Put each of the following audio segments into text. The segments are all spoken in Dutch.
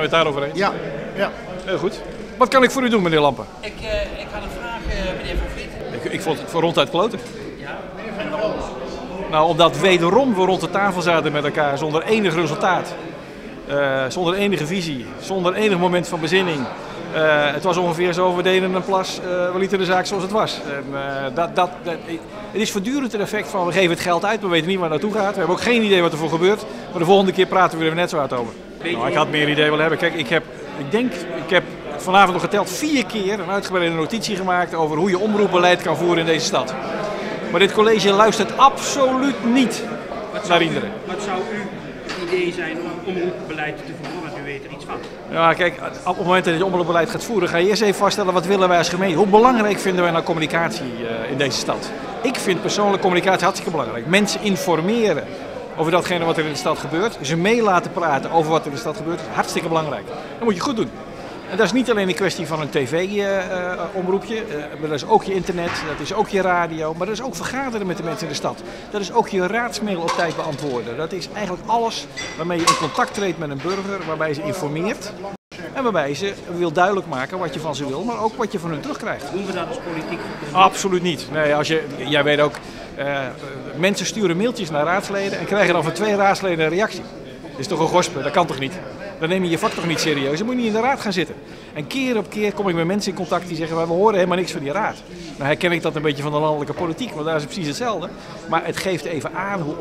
het daarover eens? Ja, ja. Heel goed. Wat kan ik voor u doen, meneer Lampen? Ik had een vraag, meneer Van Vliet. Ik vond het voor ronduit kloten. Ja, en waarom? Nou, omdat wederom we rond de tafel zaten met elkaar zonder enig resultaat. Zonder enige visie, zonder enig moment van bezinning. Het was ongeveer zo, we deden een plas, we lieten de zaak zoals het was. Het is voortdurend het effect van, we geven het geld uit, we weten niet waar het naartoe gaat. We hebben ook geen idee wat er voor gebeurt, maar de volgende keer praten we er net zo hard over. Nou, ik had meer idee willen hebben. Kijk, ik heb vanavond nog geteld 4 keer een uitgebreide notitie gemaakt over hoe je omroepbeleid kan voeren in deze stad. Maar dit college luistert absoluut niet naar iedereen. Wat zou uw idee zijn om omroepbeleid te voeren, want u weet er iets van? Ja, kijk, op het moment dat je omroepbeleid gaat voeren, ga je eerst even vaststellen wat willen wij als gemeente. Hoe belangrijk vinden wij nou communicatie in deze stad? Ik vind persoonlijk communicatie hartstikke belangrijk. Mensen informeren over datgene wat er in de stad gebeurt. Ze mee laten praten over wat er in de stad gebeurt. Is hartstikke belangrijk. Dat moet je goed doen. En dat is niet alleen een kwestie van een tv-omroepje, maar dat is ook je internet, dat is ook je radio, maar dat is ook vergaderen met de mensen in de stad. Dat is ook je raadsmail op tijd beantwoorden. Dat is eigenlijk alles waarmee je in contact treedt met een burger, waarbij je ze informeert en waarbij ze wil duidelijk maken wat je van ze wil, maar ook wat je van hun terugkrijgt. Doen we dat als politiek? Absoluut niet. Nee, jij weet ook, mensen sturen mailtjes naar raadsleden en krijgen dan van 2 raadsleden een reactie. Dat is toch een gospe, dat kan toch niet? Dan neem je je vak toch niet serieus, dan moet je niet in de raad gaan zitten. En keer op keer kom ik met mensen in contact die zeggen, we horen helemaal niks van die raad. Nou herken ik dat een beetje van de landelijke politiek, want daar is het precies hetzelfde. Maar het geeft even aan hoe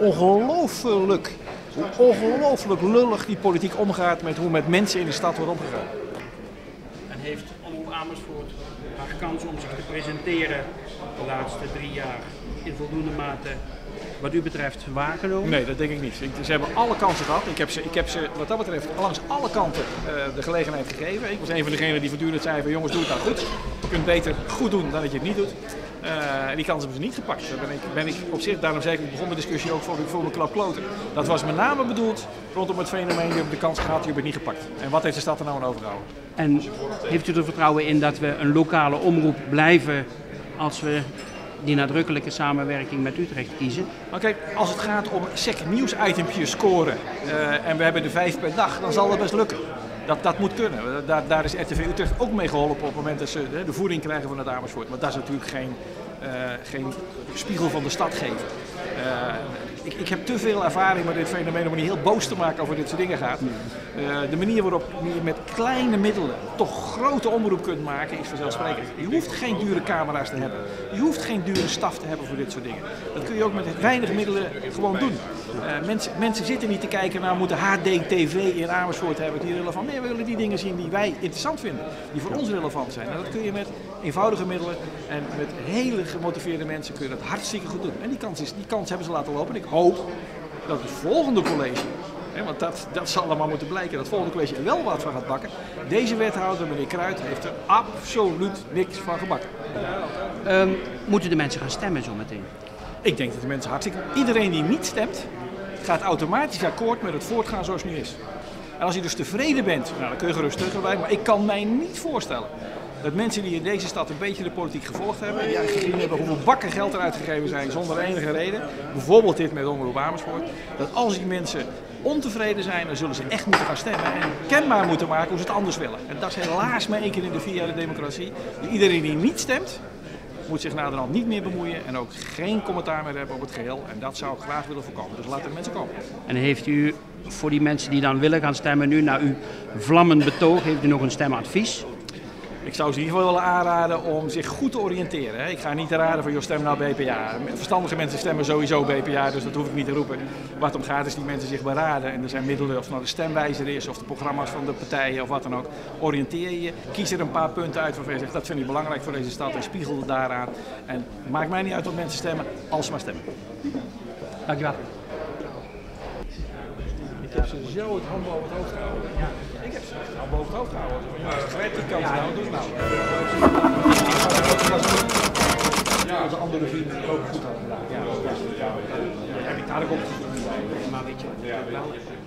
ongelooflijk lullig die politiek omgaat met hoe met mensen in de stad wordt omgegaan. En heeft Omroep Amersfoort haar kans om zich te presenteren de laatste 3 jaar in voldoende mate wat u betreft waargenomen? Nee, dat denk ik niet. Ze hebben alle kansen gehad. Ik heb ze wat dat betreft langs alle kanten de gelegenheid gegeven. Ik was een van degenen die voortdurend zei van jongens, doe het nou goed. Je kunt beter goed doen dan dat je het niet doet. En die kansen hebben ze niet gepakt. Daar ben ik op zich, daarom zei ik begon de discussie ook voor een klap kloten. Dat was met name bedoeld rondom het fenomeen, je hebt de kans gehad, je hebt het niet gepakt. En wat heeft de stad er nou aan overgehouden? En heeft u er vertrouwen in dat we een lokale omroep blijven als we die nadrukkelijke samenwerking met Utrecht kiezen? Nou kijk, als het gaat om sec nieuwsitempjes scoren en we hebben er 5 per dag, dan zal dat best lukken. Dat moet kunnen. Daar is RTV Utrecht ook mee geholpen op het moment dat ze de voeding krijgen van het Amersfoort. Maar dat is natuurlijk geen spiegel van de stad geven. Ik heb te veel ervaring met dit fenomeen om me niet heel boos te maken over dit soort dingen gaat. De manier waarop je met kleine middelen toch grote omroep kunt maken is vanzelfsprekend. Je hoeft geen dure camera's te hebben. Je hoeft geen dure staf te hebben voor dit soort dingen. Dat kun je ook met weinig middelen gewoon doen. Mensen zitten niet te kijken naar moeten HD-TV in Amersfoort hebben die relevant. Nee, we willen die dingen zien die wij interessant vinden. Die voor ons relevant zijn. En dat kun je met eenvoudige middelen en met hele gemotiveerde mensen kun je dat hartstikke goed doen. En die kans hebben ze laten lopen. En ik hoop dat het volgende college, want dat zal allemaal moeten blijken, dat het volgende college er wel wat van gaat bakken. Deze wethouder, meneer Kruid, heeft er absoluut niks van gebakken. Moeten de mensen gaan stemmen zometeen? Ik denk dat de mensen hartstikke... Iedereen die niet stemt, gaat automatisch akkoord met het voortgaan zoals het nu is. En als je dus tevreden bent, nou, dan kun je gerust terug, maar ik kan mij niet voorstellen dat mensen die in deze stad een beetje de politiek gevolgd hebben, die gezien hebben hoeveel bakken geld er uitgegeven zijn zonder enige reden, bijvoorbeeld dit met Omroep Amersfoort, dat als die mensen ontevreden zijn, dan zullen ze echt moeten gaan stemmen en kenbaar moeten maken hoe ze het anders willen. En dat is helaas maar 1 keer in de 4 jaar de democratie. Iedereen die niet stemt, moet zich naderhand niet meer bemoeien en ook geen commentaar meer hebben op het geheel. En dat zou ik graag willen voorkomen. Dus laten de mensen komen. En heeft u voor die mensen die dan willen gaan stemmen nu, na uw vlammend betoog, heeft u nog een stemadvies? Ik zou ze in ieder geval willen aanraden om zich goed te oriënteren. Ik ga niet raden van, joh, stem nou BPA. Verstandige mensen stemmen sowieso BPA, dus dat hoef ik niet te roepen. Wat het om gaat is die mensen zich beraden. En er zijn middelen, of het nou de stemwijzer is, of de programma's van de partijen, of wat dan ook. Oriënteer je, kies er een paar punten uit waarvan je zegt, dat vind ik belangrijk voor deze stad en spiegel het daaraan. En maakt mij niet uit wat mensen stemmen, als ze maar stemmen. Dankjewel. Ik heb ze zo het hand boven het hoofd gehouden. Ja, ik heb ze het hand boven het hoofd gehouden. Grijp die kans nou, doe het nou. Ja, als de andere vrienden het ook goed hadden gedaan. Ja, dat heb ik daar ook op gezien. Maar weet je wat?